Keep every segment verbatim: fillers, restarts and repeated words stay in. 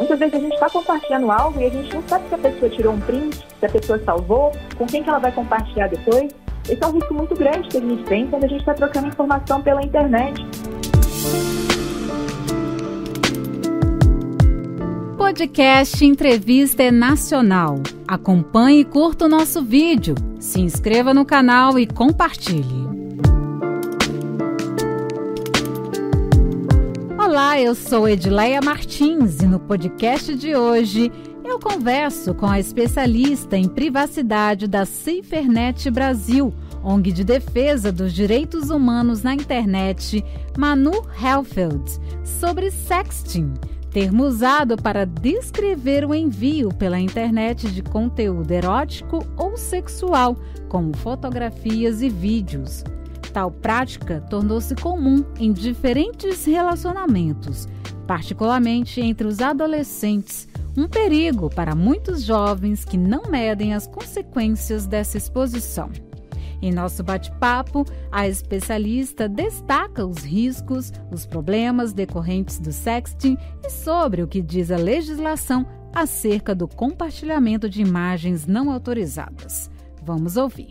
Muitas vezes a gente está compartilhando algo e a gente não sabe se a pessoa tirou um print, se a pessoa salvou, com quem que ela vai compartilhar depois. Esse é um risco muito grande que a gente tem quando a gente está trocando informação pela internet. Podcast Entrevista é nacional. Acompanhe e curta o nosso vídeo. Se inscreva no canal e compartilhe. Olá, eu sou Edileia Martins e no podcast de hoje eu converso com a especialista em privacidade da SaferNet Brasil, O N G de defesa dos direitos humanos na internet, Manu Helfeld, sobre sexting, termo usado para descrever o envio pela internet de conteúdo erótico ou sexual, como fotografias e vídeos. Tal prática tornou-se comum em diferentes relacionamentos, particularmente entre os adolescentes, um perigo para muitos jovens que não medem as consequências dessa exposição. Em nosso bate-papo, a especialista destaca os riscos, os problemas decorrentes do sexting e sobre o que diz a legislação acerca do compartilhamento de imagens não autorizadas. Vamos ouvir.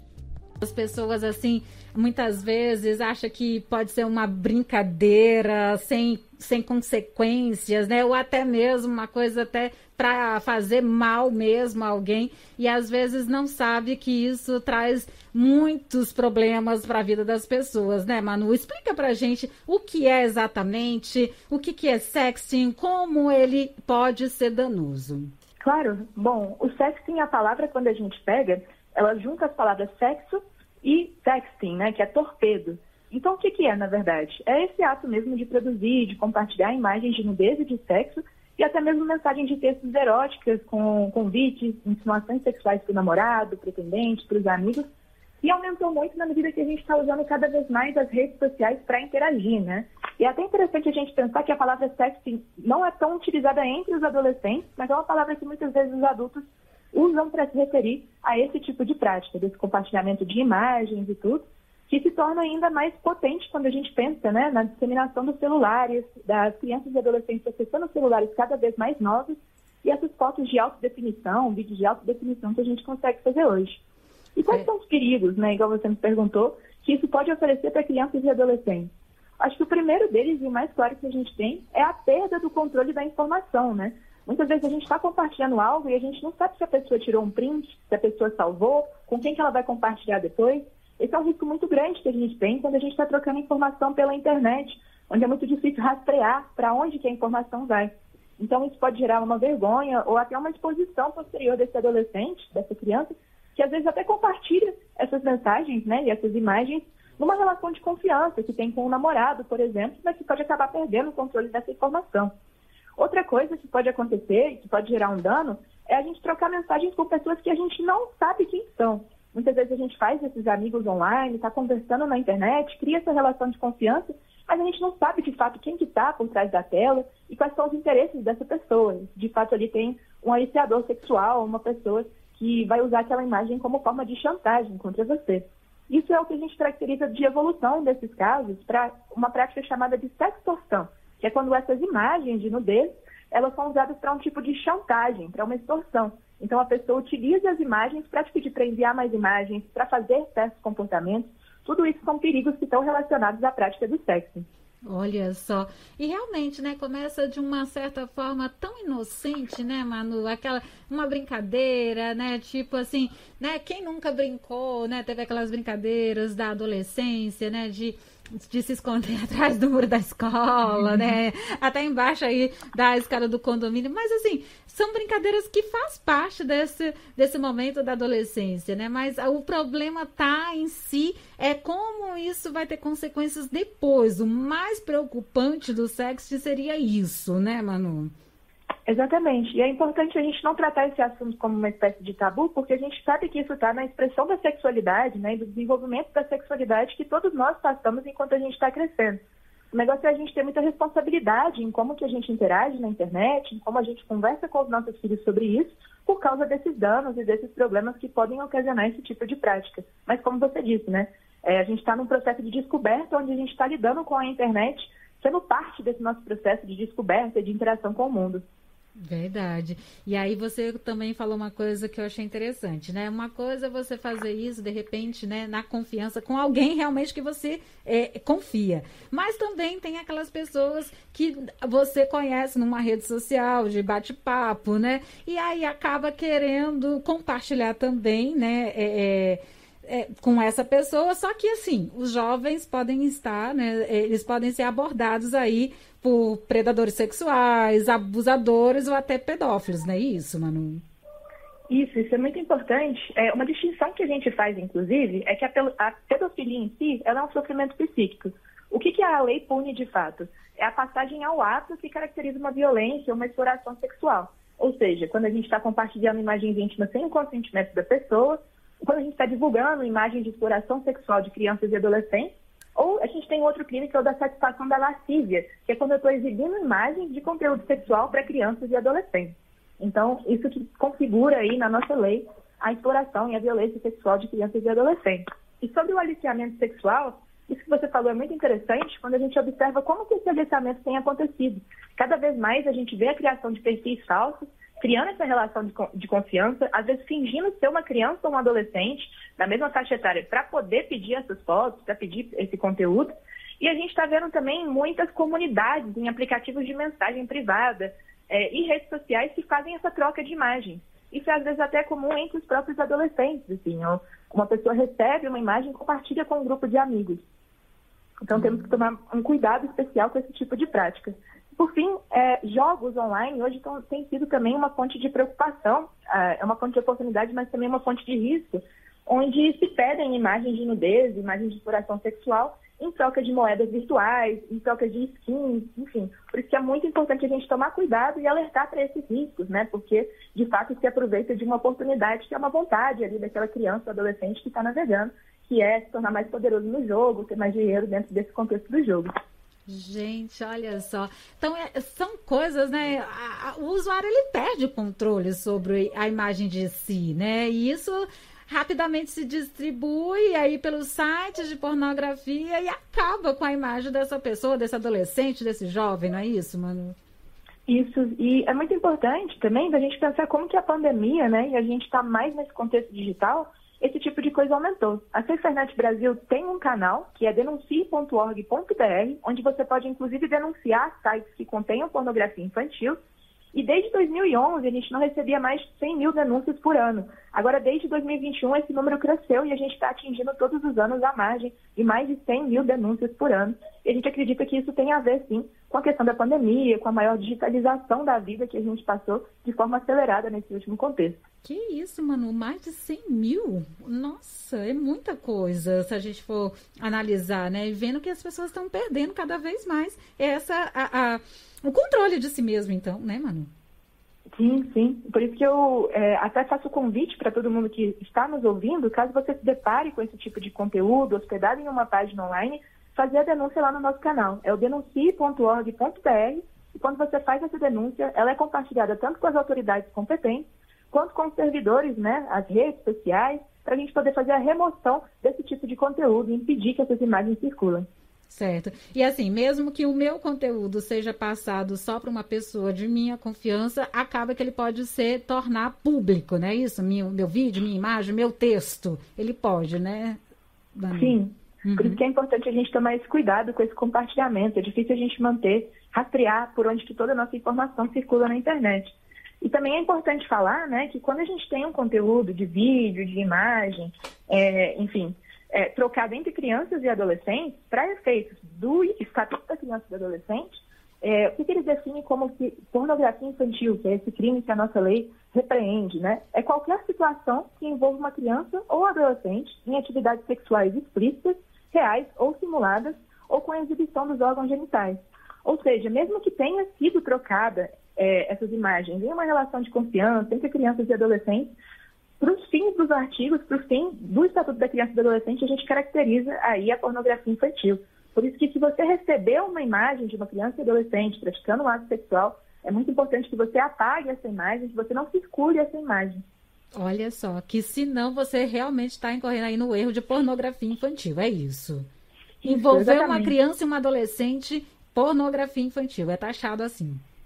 As pessoas, assim, muitas vezes acham que pode ser uma brincadeira sem, sem consequências, né? Ou até mesmo uma coisa até para fazer mal mesmo a alguém, e às vezes não sabe que isso traz muitos problemas para a vida das pessoas, né, Manu? Explica pra gente o que é exatamente, o que, que é sexting, como ele pode ser danoso. Claro. Bom, o sexting, a palavra, quando a gente pega, ela junta as palavras sexo e sexting, né, que é torpedo. Então, o que, que é, na verdade? É esse ato mesmo de produzir, de compartilhar imagens de nudez e de sexo, e até mesmo mensagens de textos eróticas com convites, insinuações sexuais para o namorado, pretendente, para os amigos, e aumentou muito na medida que a gente está usando cada vez mais as redes sociais para interagir, né? E é até interessante a gente pensar que a palavra sexting não é tão utilizada entre os adolescentes, mas é uma palavra que muitas vezes os adultos usam para se referir a esse tipo de prática, desse compartilhamento de imagens e tudo, que se torna ainda mais potente quando a gente pensa, né, na disseminação dos celulares, das crianças e adolescentes acessando celulares cada vez mais novos e essas fotos de alta definição, vídeos de alta definição que a gente consegue fazer hoje. E quais é. são os perigos, né, igual você me perguntou, que isso pode oferecer para crianças e adolescentes? Acho que o primeiro deles, e o mais claro que a gente tem, é a perda do controle da informação, né? Muitas vezes a gente está compartilhando algo e a gente não sabe se a pessoa tirou um print, se a pessoa salvou, com quem que ela vai compartilhar depois. Esse é um risco muito grande que a gente tem quando a gente está trocando informação pela internet, onde é muito difícil rastrear para onde que a informação vai. Então isso pode gerar uma vergonha ou até uma exposição posterior desse adolescente, dessa criança, que às vezes até compartilha essas mensagens, né, e essas imagens numa relação de confiança que tem com um namorado, por exemplo, mas que pode acabar perdendo o controle dessa informação. Outra coisa que pode acontecer e que pode gerar um dano é a gente trocar mensagens com pessoas que a gente não sabe quem são. Muitas vezes a gente faz esses amigos online, está conversando na internet, cria essa relação de confiança, mas a gente não sabe de fato quem que está por trás da tela e quais são os interesses dessa pessoa. De fato, ali tem um aliciador sexual, uma pessoa que vai usar aquela imagem como forma de chantagem contra você. Isso é o que a gente caracteriza de evolução desses casos para uma prática chamada de sextorção, que é quando essas imagens de nudez, elas são usadas para um tipo de chantagem, para uma extorsão. Então, a pessoa utiliza as imagens para te pedir para enviar mais imagens, para fazer certos comportamentos. Tudo isso são perigos que estão relacionados à prática do sexo. Olha só. E realmente, né, começa de uma certa forma tão inocente, né, Manu? Aquela, uma brincadeira, né, tipo assim, né, quem nunca brincou, né, teve aquelas brincadeiras da adolescência, né, de... de se esconder atrás do muro da escola, né? Até embaixo aí da escada do condomínio. Mas, assim, são brincadeiras que faz parte desse, desse momento da adolescência, né? Mas o problema tá em si, é como isso vai ter consequências depois. O mais preocupante do sexo seria isso, né, Manu? Exatamente. E é importante a gente não tratar esse assunto como uma espécie de tabu, porque a gente sabe que isso está na expressão da sexualidade, né, e do desenvolvimento da sexualidade que todos nós passamos enquanto a gente está crescendo. O negócio é a gente ter muita responsabilidade em como que a gente interage na internet, em como a gente conversa com os nossos filhos sobre isso, por causa desses danos e desses problemas que podem ocasionar esse tipo de prática. Mas como você disse, né, é, a gente está num processo de descoberta onde a gente está lidando com a internet, sendo parte desse nosso processo de descoberta e de interação com o mundo. Verdade. E aí você também falou uma coisa que eu achei interessante, né? Uma coisa é você fazer isso, de repente, né, na confiança com alguém realmente que você é, confia. Mas também tem aquelas pessoas que você conhece numa rede social, de bate-papo, né? E aí acaba querendo compartilhar também, né? É, é, É, com essa pessoa, só que assim, os jovens podem estar, né, eles podem ser abordados aí por predadores sexuais, abusadores ou até pedófilos, não é isso, Manu? Isso, isso é muito importante. É, uma distinção que a gente faz, inclusive, é que a, a pedofilia em si, ela é um sofrimento psíquico. O que, que a lei pune de fato? É a passagem ao ato que caracteriza uma violência ou uma exploração sexual. Ou seja, quando a gente está compartilhando imagens íntimas sem o consentimento da pessoa, quando a gente está divulgando imagem de exploração sexual de crianças e adolescentes, ou a gente tem outro crime que é o da satisfação da lascívia, que é quando eu estou exibindo imagens de conteúdo sexual para crianças e adolescentes. Então, isso que configura aí na nossa lei a exploração e a violência sexual de crianças e adolescentes. E sobre o aliciamento sexual, isso que você falou é muito interessante quando a gente observa como que esse aliciamento tem acontecido. Cada vez mais a gente vê a criação de perfis falsos, criando essa relação de, de confiança, às vezes fingindo ser uma criança ou um adolescente, da mesma faixa etária, para poder pedir essas fotos, para pedir esse conteúdo. E a gente está vendo também muitas comunidades em aplicativos de mensagem privada é, e redes sociais que fazem essa troca de imagens. Isso é, às vezes, até comum entre os próprios adolescentes. Assim, ó. Uma pessoa recebe uma imagem e compartilha com um grupo de amigos. Então, temos que tomar um cuidado especial com esse tipo de prática. Por fim, é, jogos online hoje tão, tem sido também uma fonte de preocupação, é uma fonte de oportunidade, mas também uma fonte de risco, onde se pedem imagens de nudez, imagens de exploração sexual, em troca de moedas virtuais, em troca de skins, enfim. Por isso que é muito importante a gente tomar cuidado e alertar para esses riscos, né? Porque, de fato, se aproveita de uma oportunidade que é uma vontade ali daquela criança ou adolescente que está navegando, que é se tornar mais poderoso no jogo, ter mais dinheiro dentro desse contexto do jogo. Gente, olha só. Então, é, são coisas, né? A, a, o usuário, ele perde o controle sobre a imagem de si, né? E isso rapidamente se distribui aí pelos sites de pornografia e acaba com a imagem dessa pessoa, desse adolescente, desse jovem, não é isso, Manu? Isso, e é muito importante também da gente pensar como que a pandemia, né, e a gente está mais nesse contexto digital, esse tipo de coisa aumentou. A SaferNet Brasil tem um canal, que é denuncie ponto org ponto br, onde você pode, inclusive, denunciar sites que contenham pornografia infantil. E desde dois mil e onze, a gente não recebia mais de cem mil denúncias por ano. Agora, desde dois mil e vinte e um, esse número cresceu e a gente está atingindo todos os anos a margem de mais de cem mil denúncias por ano. E a gente acredita que isso tem a ver, sim, com a questão da pandemia, com a maior digitalização da vida que a gente passou de forma acelerada nesse último contexto. Que isso, Manu? Mais de cem mil? Nossa, é muita coisa se a gente for analisar, né? E vendo que as pessoas estão perdendo cada vez mais essa, a, a, o controle de si mesmo, então, né, Manu? Sim, sim. Por isso que eu é, até faço o convite para todo mundo que está nos ouvindo, caso você se depare com esse tipo de conteúdo hospedado em uma página online, fazer a denúncia lá no nosso canal. É o denuncie ponto org ponto br e quando você faz essa denúncia, ela é compartilhada tanto com as autoridades competentes, quanto com os servidores, né, as redes sociais, para a gente poder fazer a remoção desse tipo de conteúdo e impedir que essas imagens circulem. Certo. E assim, mesmo que o meu conteúdo seja passado só para uma pessoa de minha confiança, acaba que ele pode ser tornar público, né? Isso, meu, meu vídeo, minha imagem, meu texto, ele pode, né? Dani? Sim. Uhum. Por isso que é importante a gente tomar esse cuidado com esse compartilhamento. É difícil a gente manter, rastrear por onde que toda a nossa informação circula na internet. E também é importante falar, né, que quando a gente tem um conteúdo de vídeo, de imagem, é, enfim, é, trocado entre crianças e adolescentes, para efeitos do Estatuto da Criança e do Adolescente, é, o que, que eles definem como que pornografia infantil, que é esse crime que a nossa lei repreende, né? É qualquer situação que envolva uma criança ou adolescente em atividades sexuais explícitas, reais ou simuladas, ou com a exibição dos órgãos genitais. Ou seja, mesmo que tenha sido trocada é, essas imagens em uma relação de confiança entre crianças e adolescentes, para os fins dos artigos, para os fins do Estatuto da Criança e do Adolescente, a gente caracteriza aí a pornografia infantil. Por isso que se você recebeu uma imagem de uma criança e adolescente praticando um ato sexual, é muito importante que você apague essa imagem, que você não circule essa imagem. Olha só, que senão você realmente está incorrendo aí no erro de pornografia infantil, é isso. Envolver uma criança e uma adolescente, pornografia infantil, é taxado assim.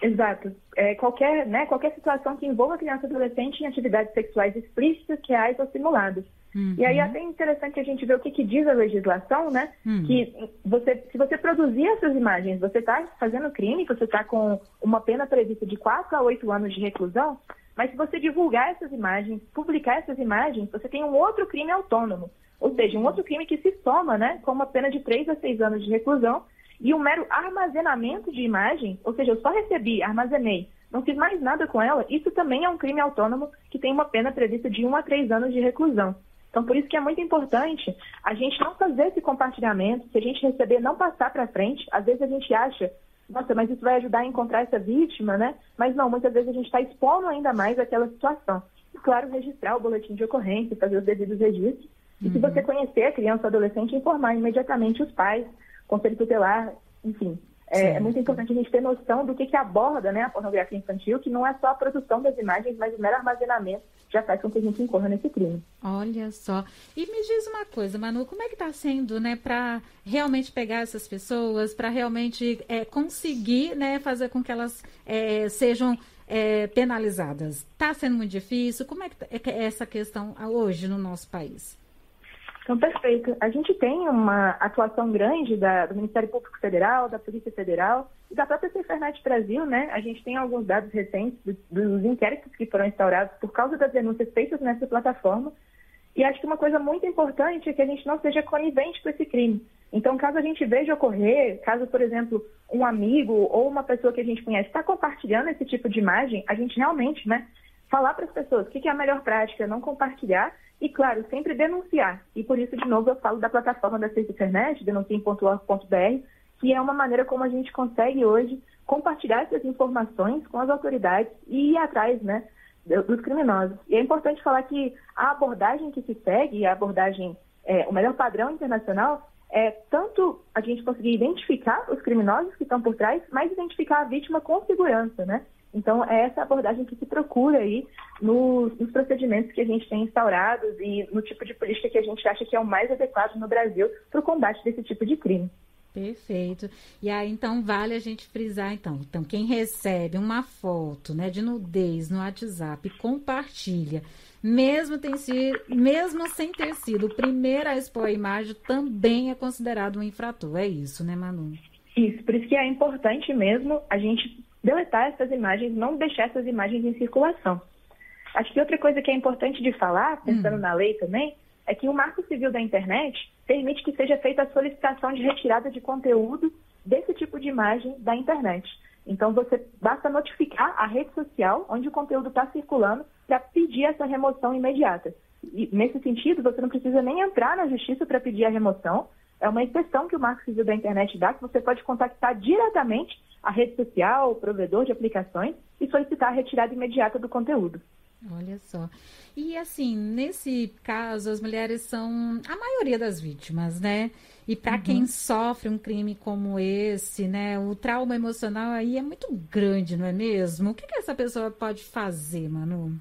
Exato. É, qualquer, né, qualquer situação que envolva criança e adolescente em atividades sexuais explícitas, reais ou simuladas. Uhum. E aí é até interessante a gente ver o que, que diz a legislação, né? Uhum. Que você, se você produzir essas imagens, você está fazendo crime, você está com uma pena prevista de quatro a oito anos de reclusão, mas se você divulgar essas imagens, publicar essas imagens, você tem um outro crime autônomo. Ou seja, um outro crime que se soma, né, com uma pena de três a seis anos de reclusão e um mero armazenamento de imagens, ou seja, eu só recebi, armazenei, não fiz mais nada com ela, isso também é um crime autônomo que tem uma pena prevista de um a três anos de reclusão. Então, por isso que é muito importante a gente não fazer esse compartilhamento, se a gente receber, não passar para frente. Às vezes a gente acha, nossa, mas isso vai ajudar a encontrar essa vítima, né? Mas não, muitas vezes a gente está expondo ainda mais aquela situação. E, claro, registrar o boletim de ocorrência, fazer os devidos registros. E uhum. se você conhecer a criança ou adolescente, informar imediatamente os pais, conselho tutelar, enfim. É, é muito importante a gente ter noção do que, que aborda, né, a pornografia infantil, que não é só a produção das imagens, mas o mero armazenamento já faz com que a gente incorra nesse crime. Olha só. E me diz uma coisa, Manu, como é que está sendo, né, para realmente pegar essas pessoas, para realmente é, conseguir, né, fazer com que elas é, sejam é, penalizadas? Está sendo muito difícil? Como é que é essa questão hoje no nosso país? Então, perfeito. A gente tem uma atuação grande da, do Ministério Público Federal, da Polícia Federal e da própria Cifernet Brasil, né? A gente tem alguns dados recentes dos, dos inquéritos que foram instaurados por causa das denúncias feitas nessa plataforma. E acho que uma coisa muito importante é que a gente não seja conivente com esse crime. Então, caso a gente veja ocorrer, caso, por exemplo, um amigo ou uma pessoa que a gente conhece está compartilhando esse tipo de imagem, a gente realmente, né, falar para as pessoas o que, que é a melhor prática, não compartilhar. E, claro, sempre denunciar. E, por isso, de novo, eu falo da plataforma da Cifernet, denuncie ponto org ponto b r, que é uma maneira como a gente consegue hoje compartilhar essas informações com as autoridades e ir atrás, né, dos criminosos. E é importante falar que a abordagem que se segue, a abordagem, é, o melhor padrão internacional, é tanto a gente conseguir identificar os criminosos que estão por trás, mas identificar a vítima com segurança, né? Então, é essa abordagem que se procura aí nos, nos procedimentos que a gente tem instaurados e no tipo de política que a gente acha que é o mais adequado no Brasil para o combate desse tipo de crime. Perfeito. E aí, então, vale a gente frisar, então, então quem recebe uma foto, né, de nudez no WhatsApp e compartilha, mesmo, tem sido, mesmo sem ter sido o primeiro a expor a imagem, também é considerado um infrator. É isso, né, Manu? Isso, por isso que é importante mesmo a gente deletar essas imagens, não deixar essas imagens em circulação. Acho que outra coisa que é importante de falar, pensando hum. na lei também, é que o Marco Civil da Internet permite que seja feita a solicitação de retirada de conteúdo desse tipo de imagem da internet. Então, você basta notificar a rede social onde o conteúdo está circulando para pedir essa remoção imediata. E, nesse sentido, você não precisa nem entrar na justiça para pedir a remoção. É uma exceção que o Marco Civil da Internet dá, que você pode contactar diretamente a rede social, o provedor de aplicações e solicitar a retirada imediata do conteúdo. Olha só. E assim, nesse caso, as mulheres são a maioria das vítimas, né? E para uhum. quem sofre um crime como esse, né? O trauma emocional aí é muito grande, não é mesmo? O que, que essa pessoa pode fazer, Manu?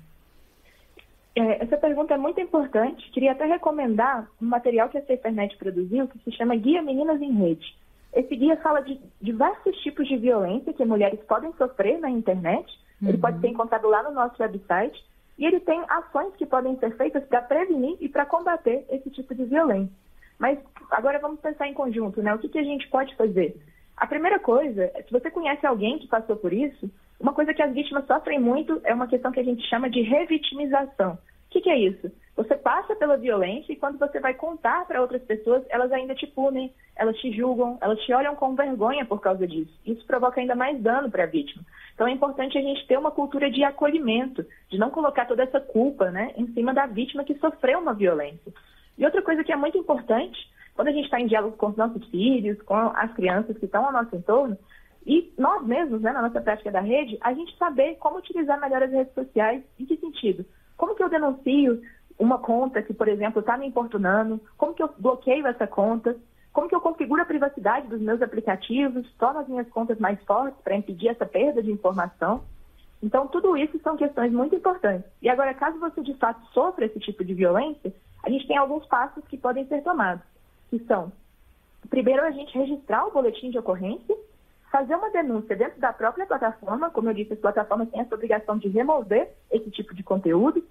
É, essa pergunta é muito importante. Queria até recomendar um material que a Cifernet produziu, que se chama Guia Meninas em Rede. Esse guia fala de diversos tipos de violência que mulheres podem sofrer na internet. Uhum. Ele pode ser encontrado lá no nosso website. E ele tem ações que podem ser feitas para prevenir e para combater esse tipo de violência. Mas agora vamos pensar em conjunto, né? O que, que a gente pode fazer? A primeira coisa, se você conhece alguém que passou por isso, uma coisa que as vítimas sofrem muito é uma questão que a gente chama de revitimização. O que, que é isso? Você passa pela violência e quando você vai contar para outras pessoas, elas ainda te punem, elas te julgam, elas te olham com vergonha por causa disso. Isso provoca ainda mais dano para a vítima. Então é importante a gente ter uma cultura de acolhimento, de não colocar toda essa culpa, né, em cima da vítima que sofreu uma violência. E outra coisa que é muito importante, quando a gente está em diálogo com os nossos filhos, com as crianças que estão ao nosso entorno, e nós mesmos, né, na nossa prática da rede, a gente saber como utilizar melhor as redes sociais. Em que sentido? Como que eu denuncio uma conta que, por exemplo, está me importunando? Como que eu bloqueio essa conta? Como que eu configuro a privacidade dos meus aplicativos? Torno as minhas contas mais fortes para impedir essa perda de informação? Então, tudo isso são questões muito importantes. E agora, caso você, de fato, sofra esse tipo de violência, a gente tem alguns passos que podem ser tomados, que são, primeiro, a gente registrar o boletim de ocorrência. fazer uma denúncia dentro da própria plataforma. Como eu disse, as plataformas têm essa obrigação de remover esse tipo de conteúdo.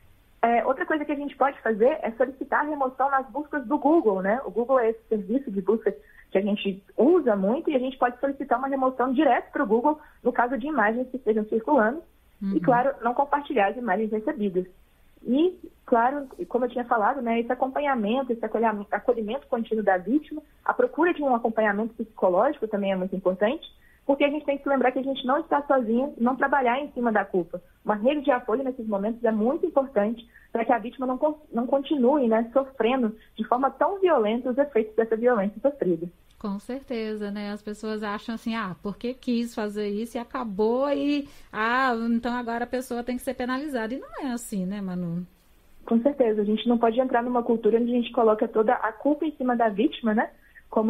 É, outra coisa que a gente pode fazer é solicitar a remoção nas buscas do Google, né? O Google é esse serviço de busca que a gente usa muito e a gente pode solicitar uma remoção direto para o Google no caso de imagens que estejam circulando. Uhum. E, claro, não compartilhar as imagens recebidas. E, claro, como eu tinha falado, né, esse acompanhamento, esse acolhimento, acolhimento contínuo da vítima, a procura de um acompanhamento psicológico também é muito importante, porque a gente tem que se lembrar que a gente não está sozinho, não trabalhar em cima da culpa. Uma rede de apoio nesses momentos é muito importante para que a vítima não, não continue, né, sofrendo de forma tão violenta os efeitos dessa violência sofrida. Com certeza, né? As pessoas acham assim, ah, porque quis fazer isso e acabou e, ah, então agora a pessoa tem que ser penalizada. E não é assim, né, Manu? Com certeza. A gente não pode entrar numa cultura onde a gente coloca toda a culpa em cima da vítima, né? Como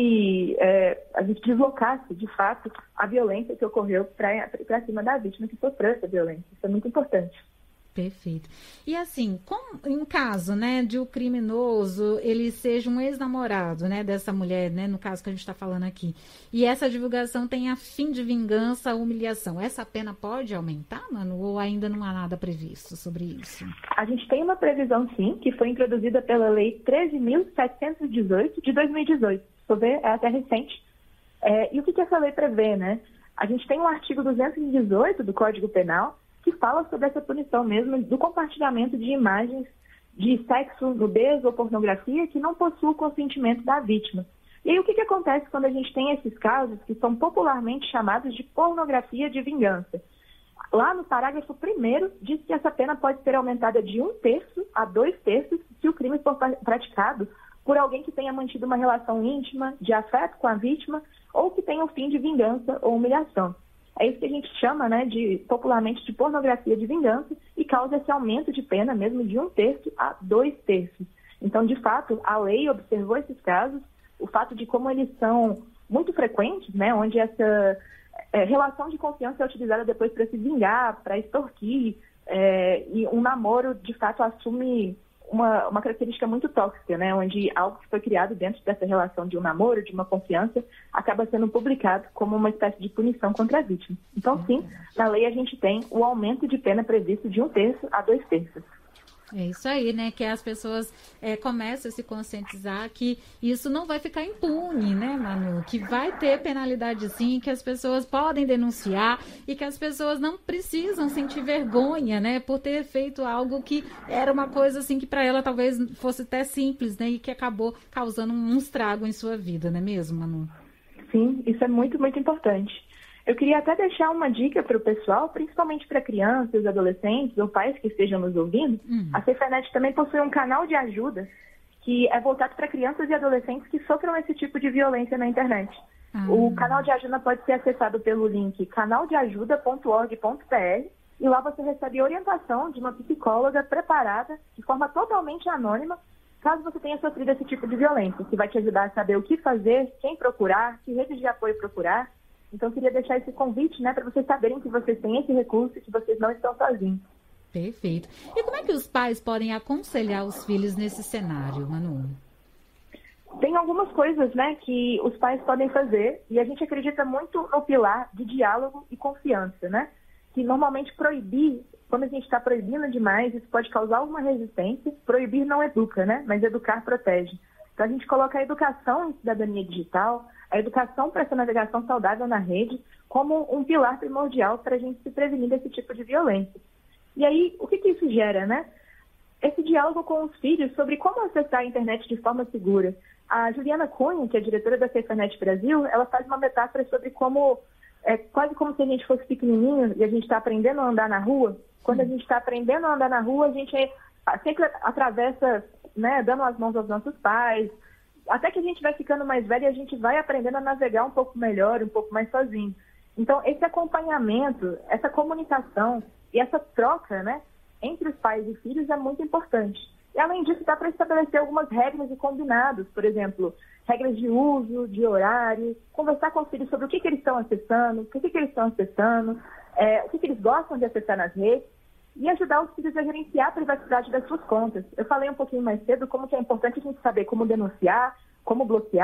se é, a gente deslocasse, de fato, a violência que ocorreu para cima da vítima que sofreu essa violência. Isso é muito importante. Perfeito. E assim, como, em caso, né, de o criminoso, ele seja um ex-namorado, né, dessa mulher, né, no caso que a gente está falando aqui, e essa divulgação tenha fim de vingança, humilhação, essa pena pode aumentar, Manu, ou ainda não há nada previsto sobre isso? A gente tem uma previsão, sim, que foi introduzida pela Lei treze mil setecentos e dezoito de dois mil e dezoito. Se ver, é até recente. É, e o que, que essa lei prevê, né? A gente tem o artigo duzentos e dezoito do Código Penal, que fala sobre essa punição mesmo do compartilhamento de imagens de sexo, nudez ou pornografia que não possuem o consentimento da vítima. E aí o que, que acontece quando a gente tem esses casos que são popularmente chamados de pornografia de vingança? Lá no parágrafo primeiro diz que essa pena pode ser aumentada de um terço a dois terços se o crime for praticado por alguém que tenha mantido uma relação íntima, de afeto com a vítima ou que tenha o fim de vingança ou humilhação. É isso que a gente chama, né, de, popularmente de pornografia de vingança e causa esse aumento de pena mesmo de um terço a dois terços. Então, de fato, a lei observou esses casos, o fato de como eles são muito frequentes, né, onde essa é, relação de confiança é utilizada depois para se vingar, para extorquir, é, e um namoro, de fato, assume uma, uma característica muito tóxica, né, onde algo que foi criado dentro dessa relação de um namoro, de uma confiança, acaba sendo publicado como uma espécie de punição contra a vítima. Então, sim, na lei a gente tem o aumento de pena previsto de um terço a dois terços. É isso aí, né? Que as pessoas é, começam a se conscientizar que isso não vai ficar impune, né, Manu? Que vai ter penalidade sim, que as pessoas podem denunciar e que as pessoas não precisam sentir vergonha, né? Por ter feito algo que era uma coisa assim que para ela talvez fosse até simples, né? E que acabou causando um estrago em sua vida, não é mesmo, Manu? Sim, isso é muito, muito importante. Eu queria até deixar uma dica para o pessoal, principalmente para crianças, adolescentes ou pais que estejam nos ouvindo. Uhum. A SaferNet também possui um canal de ajuda que é voltado para crianças e adolescentes que sofram esse tipo de violência na internet. Uhum. O canal de ajuda pode ser acessado pelo link canal de ajuda ponto org ponto b r e lá você recebe orientação de uma psicóloga preparada de forma totalmente anônima, caso você tenha sofrido esse tipo de violência, que vai te ajudar a saber o que fazer, quem procurar, que rede de apoio procurar. Então, eu queria deixar esse convite, né, para vocês saberem que vocês têm esse recurso e que vocês não estão sozinhos. Perfeito. E como é que os pais podem aconselhar os filhos nesse cenário, Manu? Tem algumas coisas, né, que os pais podem fazer e a gente acredita muito no pilar de diálogo e confiança, né? Que normalmente proibir, quando a gente está proibindo demais, isso pode causar alguma resistência. Proibir não educa, né? Mas educar protege. Então, a gente coloca a educação em cidadania digital, a educação para essa navegação saudável na rede, como um pilar primordial para a gente se prevenir desse tipo de violência. E aí, o que, que isso gera, né? Esse diálogo com os filhos sobre como acessar a internet de forma segura. A Juliana Cunha, que é diretora da SaferNet Brasil, ela faz uma metáfora sobre como, é quase como se a gente fosse pequenininho e a gente está aprendendo a andar na rua. Quando a gente está aprendendo a andar na rua, a gente sempre atravessa, né, dando as mãos aos nossos pais, até que a gente vai ficando mais velho e a gente vai aprendendo a navegar um pouco melhor, um pouco mais sozinho. Então, esse acompanhamento, essa comunicação e essa troca, né, entre os pais e filhos é muito importante. E, além disso, dá para estabelecer algumas regras e combinados, por exemplo, regras de uso, de horário, conversar com os filhos sobre o que, que eles estão acessando, por que, que eles estão acessando, é, o que, que eles gostam de acessar nas redes, e ajudar os filhos a gerenciar a privacidade das suas contas. Eu falei um pouquinho mais cedo como que é importante a gente saber como denunciar, como bloquear,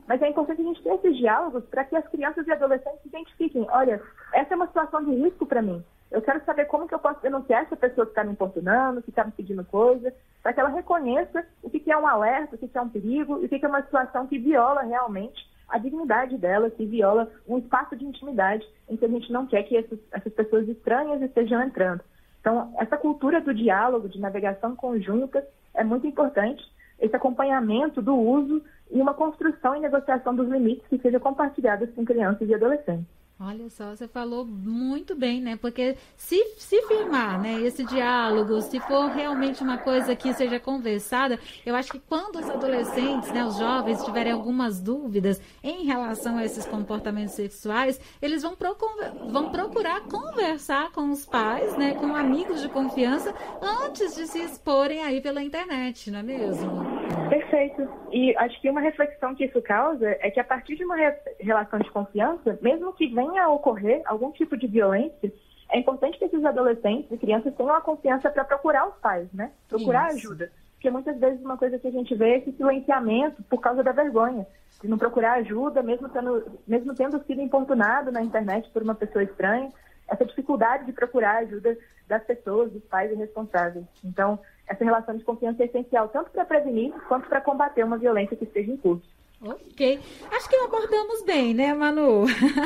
Mas é importante a gente ter esses diálogos para que as crianças e adolescentes identifiquem, olha, essa é uma situação de risco para mim. Eu quero saber como que eu posso denunciar essa pessoa que está me importunando, que está me pedindo coisa, para que ela reconheça o que, que é um alerta, o que, que é um perigo, e o que, que é uma situação que viola realmente a dignidade dela, que viola um espaço de intimidade em que a gente não quer que essas, essas pessoas estranhas estejam entrando. Então, essa cultura do diálogo, de navegação conjunta, é muito importante. Esse acompanhamento do uso e uma construção e negociação dos limites que sejam compartilhadas com crianças e adolescentes. Olha só, você falou muito bem, né? Porque se, se firmar, né, esse diálogo, se for realmente uma coisa que seja conversada, eu acho que quando os adolescentes, né, os jovens, tiverem algumas dúvidas em relação a esses comportamentos sexuais, eles vão, procur, vão procurar conversar com os pais, né, com amigos de confiança, antes de se exporem aí pela internet, não é mesmo? Perfeito. E acho que uma reflexão que isso causa é que a partir de uma re- relação de confiança, mesmo que venha a ocorrer algum tipo de violência, é importante que esses adolescentes e crianças tenham a confiança para procurar os pais, né? Procurar Isso. ajuda. Porque muitas vezes uma coisa que a gente vê é esse silenciamento por causa da vergonha, de não procurar ajuda, mesmo tendo, mesmo tendo sido importunado na internet por uma pessoa estranha, essa dificuldade de procurar ajuda das pessoas, dos pais e responsáveis. Então, essa relação de confiança é essencial tanto para prevenir quanto para combater uma violência que esteja em curso. Ok. Acho que abordamos bem, né, Manu?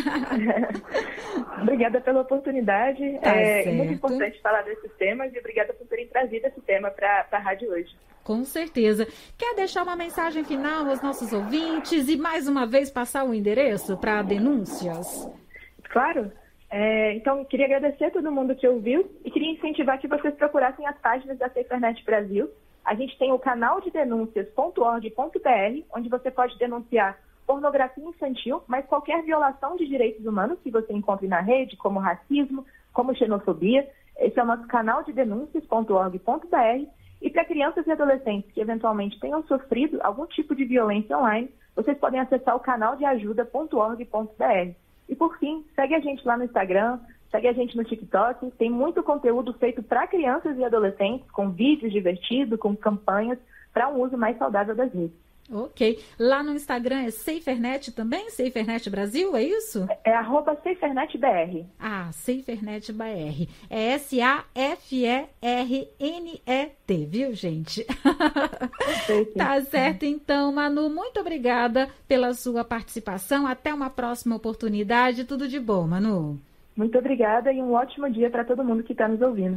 Obrigada pela oportunidade. Tá é certo. muito importante falar desses temas e obrigada por terem trazido esse tema para a rádio hoje. Com certeza. Quer deixar uma mensagem final aos nossos ouvintes e mais uma vez passar o endereço para denúncias? Claro. É, então, queria agradecer a todo mundo que ouviu e queria incentivar que vocês procurassem as páginas da SaferNet Brasil. A gente tem o canal de denúncias ponto org ponto b r, onde você pode denunciar pornografia infantil, mas qualquer violação de direitos humanos que você encontre na rede, como racismo, como xenofobia. Esse é o nosso canal de denúncias ponto org ponto b r. E para crianças e adolescentes que eventualmente tenham sofrido algum tipo de violência online, vocês podem acessar o canal de ajuda ponto org ponto b r. E por fim, segue a gente lá no Instagram, segue a gente no TikTok, tem muito conteúdo feito para crianças e adolescentes, com vídeos divertidos, com campanhas, para um uso mais saudável das redes. Ok. Lá no Instagram é SaferNet também? SaferNet Brasil, é isso? É, é arroba SaferNetBR. Ah, SaferNetBR. É S A F E R N E T, viu, gente? Perfeito. Tá certo, então, Manu. Muito obrigada pela sua participação. Até uma próxima oportunidade. Tudo de bom, Manu. Muito obrigada e um ótimo dia para todo mundo que está nos ouvindo.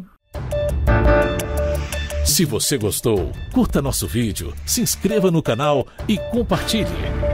Se você gostou, curta nosso vídeo, se inscreva no canal e compartilhe.